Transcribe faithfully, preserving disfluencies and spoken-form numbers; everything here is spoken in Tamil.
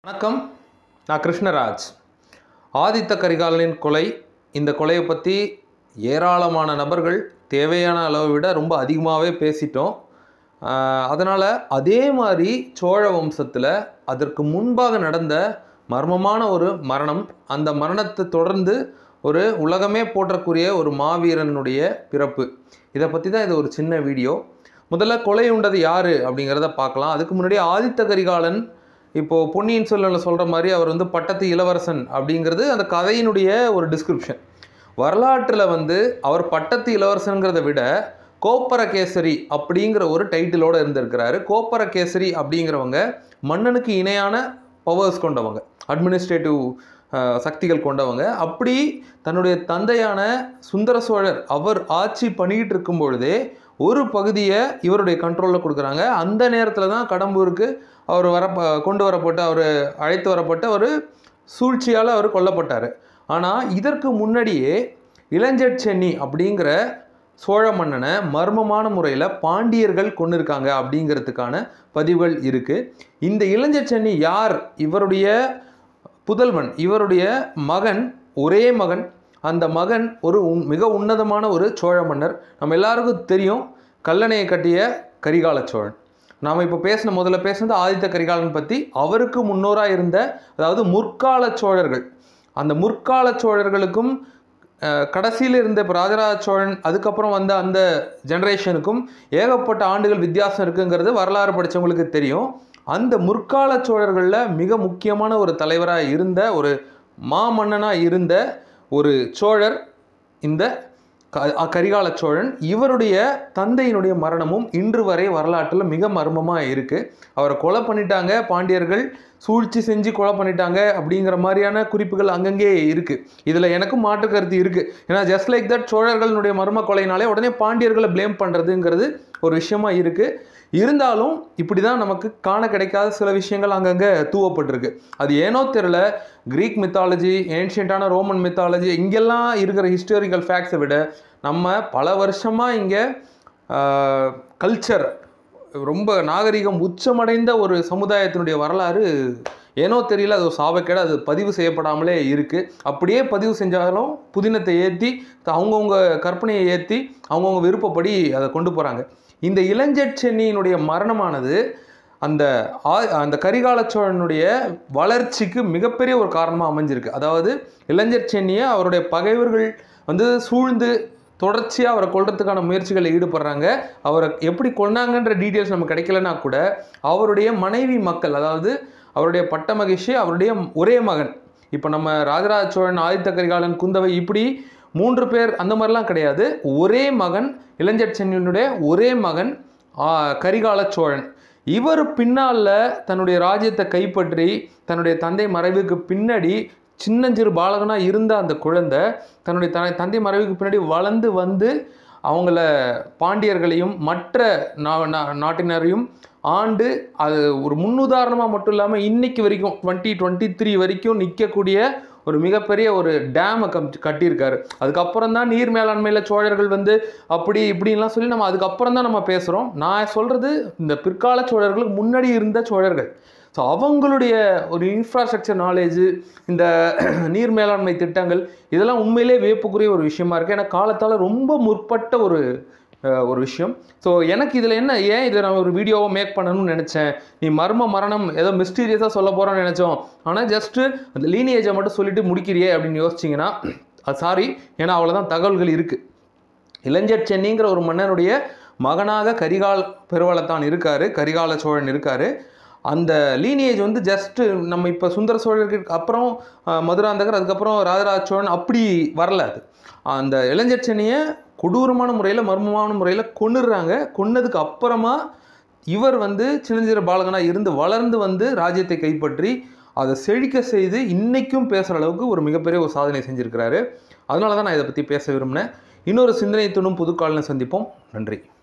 வணக்கம், நான் கிருஷ்ணராஜ். ஆதித்த கரிகாலனின் கொலை, இந்த கொலையை பற்றி ஏராளமான நபர்கள் தேவையான அளவை விட ரொம்ப அதிகமாகவே பேசிட்டோம். அதனால் அதே மாதிரி சோழ வம்சத்தில் அதற்கு முன்பாக நடந்த மர்மமான ஒரு மரணம், அந்த மரணத்தை தொடர்ந்து ஒரு உலகமே போற்றக்கூடிய ஒரு மாவீரனுடைய பிறப்பு, இதை பற்றி தான் இது ஒரு சின்ன வீடியோ. முதல்ல கொலை உண்டது யார் அப்படிங்கிறத பார்க்கலாம். அதுக்கு முன்னாடி ஆதித்த கரிகாலன் இப்போது பொன்னியின் செல்வனில் சொல்கிற மாதிரி அவர் வந்து பட்டத்து இளவரசன் அப்படிங்கிறது அந்த கதையினுடைய ஒரு டிஸ்கிரிப்ஷன். வரலாற்றில் வந்து அவர் பட்டத்து இளவரசனுங்கிறத விட கோப்பரகேசரி அப்படிங்கிற ஒரு டைட்டிலோடு இருந்திருக்கிறாரு. கோப்பரகேசரி அப்படிங்கிறவங்க மன்னனுக்கு இணையான பவர்ஸ் கொண்டவங்க, அட்மினிஸ்ட்ரேட்டிவ் சக்திகள் கொண்டவங்க. அப்படி தன்னுடைய தந்தையான சுந்தர சோழர் அவர் ஆட்சி பண்ணிக்கிட்டு இருக்கும் பொழுதே ஒரு பகுதியை இவருடைய கண்ட்ரோலில் கொடுக்குறாங்க. அந்த நேரத்தில் தான் கடம்பூருக்கு அவர் வர கொண்டு வரப்பட்டு அவர் அழைத்து வரப்பட்டு அவர் சூழ்ச்சியால் அவர் கொல்லப்பட்டார். ஆனால் இதற்கு முன்னாடியே இளஞ்செட்சென்னி அப்படிங்கிற சோழ மன்னனை மர்மமான முறையில் பாண்டியர்கள் கொண்டு இருக்காங்க அப்படிங்கிறதுக்கான பதிவுகள் இருக்குது. இந்த இளஞ்செட்சென்னி யார்? இவருடைய புதல்வன், இவருடைய மகன், ஒரே மகன். அந்த மகன் ஒரு மிக உன்னதமான ஒரு சோழ மன்னர். நம்ம எல்லாருக்கும் தெரியும், கல்லணையை கட்டிய கரிகால சோழன். நாம் இப்போ பேசின முதல்ல பேசுனது ஆதித்த கரிகாலன் பற்றி. அவருக்கு முன்னோராக இருந்த, அதாவது முற்கால சோழர்கள், அந்த முற்கால சோழர்களுக்கும் கடைசியில் இருந்த இப்போ ராஜராஜ சோழன் அதுக்கப்புறம் வந்த அந்த ஜெனரேஷனுக்கும் ஏகப்பட்ட ஆண்டுகள் வித்தியாசம் இருக்குங்கிறது வரலாறு படித்தவங்களுக்கு தெரியும். அந்த முற்கால சோழர்களில் மிக முக்கியமான ஒரு தலைவராக இருந்த, ஒரு மாமன்னனாக இருந்த ஒரு சோழர் இந்த கரிகால சோழன். இவருடைய தந்தையினுடைய மரணமும் இன்று வரை வரலாற்றில் மிக மர்மமாக இருக்குது. அவரை கொலை பண்ணிட்டாங்க, பாண்டியர்கள் சூழ்ச்சி செஞ்சு கொலை பண்ணிட்டாங்க அப்படிங்கிற மாதிரியான குறிப்புகள் அங்கங்கே இருக்குது. இதில் எனக்கும் மாற்று கருத்து இருக்குது. ஏன்னா ஜஸ்ட் லைக் தட் சோழர்களுடைய மர்ம கொலைனாலே உடனே பாண்டியர்களை ப்ளேம் பண்ணுறதுங்கிறது ஒரு விஷயமா இருக்குது. இருந்தாலும் இப்படி தான் நமக்கு காண கிடைக்காத சில விஷயங்கள் அங்கங்கே தூவப்பட்டிருக்கு. அது ஏனோ தெரியல, கிரீக் மித்தாலஜி, ஏன்ஷியண்டான ரோமன் மித்தாலஜி, இங்கெல்லாம் இருக்கிற ஹிஸ்டாரிக்கல் ஃபேக்ட்ஸை விட நம்ம பல வருஷமாக இங்கே கல்ச்சர், ரொம்ப நாகரிகம் உச்சமடைந்த ஒரு சமுதாயத்தினுடைய வரலாறு ஏனோ தெரியல, அது சாபக்கேடு, அது பதிவு செய்யப்படாமலே இருக்குது. அப்படியே பதிவு செஞ்சாலும் புதினத்தை ஏற்றி அவங்கவுங்க கற்பனையை ஏற்றி அவங்கவுங்க விருப்பப்படி அதை கொண்டு போகிறாங்க. இந்த இளஞ்செட்சென்னியினுடைய மரணமானது அந்த அந்த கரிகால சோழனுடைய வளர்ச்சிக்கு மிகப்பெரிய ஒரு காரணமாக அமைஞ்சிருக்கு. அதாவது இளஞ்செட்சென்னியை அவருடைய பகைவர்கள் வந்து சூழ்ந்து தொடர்ச்சியாக அவரை கொல்றதுக்கான முயற்சிகளில் ஈடுபடுறாங்க. அவரை எப்படி கொண்டாங்கன்ற டீட்டெயில்ஸ் நமக்கு கிடைக்கலனா கூட அவருடைய மனைவி மக்கள், அதாவது அவருடைய பட்ட மகிழ்ச்சி, அவருடைய ஒரே மகன், இப்போ நம்ம ராஜராஜ சோழன், ஆதித்த கரிகாலன், குந்தவை, இப்படி மூன்று பேர் அந்த மாதிரிலாம் கிடையாது. ஒரே மகன், இளஞ்செட்சென்னியினுடைய ஒரே மகன் கரிகால சோழன். இவர் பின்னால் தன்னுடைய ராஜ்யத்தை கைப்பற்றி தன்னுடைய தந்தை மறைவுக்கு பின்னாடி சின்னஞ்சிறு பாலகனாக இருந்த அந்த குழந்தை தன்னுடைய த தந்தை மறைவுக்கு பின்னாடி வளர்ந்து வந்து அவங்கள பாண்டியர்களையும் மற்ற நாட்டினரையும் ஆண்டு அது ஒரு முன்னுதாரணமாக மட்டும் இல்லாமல் இன்னைக்கு வரைக்கும் டுவெண்ட்டி டுவெண்ட்டி த்ரீ வரைக்கும் நிற்கக்கூடிய ஒரு மிகப்பெரிய ஒரு டேமை கம் கட்டியிருக்காரு. அதுக்கப்புறம் தான் நீர் மேலாண்மையில் சோழர்கள் வந்து அப்படி இப்படின்லாம் சொல்லி நம்ம அதுக்கப்புறம் தான் நம்ம பேசுகிறோம். நான் சொல்கிறது இந்த பிற்கால சோழர்களுக்கு முன்னாடி இருந்த சோழர்கள். ஸோ அவங்களுடைய ஒரு இன்ஃப்ராஸ்ட்ரக்சர் நாலேஜு, இந்த நீர் மேலாண்மை திட்டங்கள், இதெல்லாம் உண்மையிலே வியப்புக்குரிய ஒரு விஷயமா இருக்குது. ஏன்னா காலத்தால் ரொம்ப முற்பட்ட ஒரு ஒரு விஷயம். ஸோ எனக்கு இதில் என்ன, ஏன் இதை நான் ஒரு வீடியோவை மேக் பண்ணணும்னு நினச்சேன். நீ மர்ம மரணம் ஏதோ மிஸ்டீரியஸாக சொல்ல போகிறோன்னு நினச்சோம், ஆனால் ஜஸ்ட்டு அந்த லீனியேஜை மட்டும் சொல்லிட்டு முடிக்கிறியே அப்படின்னு யோசிச்சிங்கன்னா அது சாரி. ஏன்னா அவ்வளோதான் தகவல்கள் இருக்குது. இளஞ்செட்சென்னிங்கிற ஒரு மன்னனுடைய மகனாக கரிகால் பெருவளத்தான் இருக்கார், கரிகால சோழன் இருக்கார். அந்த லீனியேஜ் வந்து ஜஸ்ட்டு நம்ம இப்போ சுந்தர சோழருக்கு அப்புறம் மதுராந்தகர், அதுக்கப்புறம் ராஜராஜ சோழன் அப்படி வரல. அது அந்த இளஞ்செட்சென்னியை கொடூரமான முறையில் மர்மமான முறையில் கொன்னுடுறாங்க. கொன்னதுக்கு அப்புறமா இவர் வந்து சின்னஞ்சிறு பாலகனாக இருந்து வளர்ந்து வந்து ராஜ்யத்தை கைப்பற்றி அதை செழிக்க செய்து இன்றைக்கும் பேசுகிற அளவுக்கு ஒரு மிகப்பெரிய ஒரு சாதனை செஞ்சுருக்கிறாரு. அதனால தான் நான் இதை பற்றி பேச விரும்பினேன். இன்னொரு சிந்தனை துணும் புதுக்காலில் சந்திப்போம். நன்றி.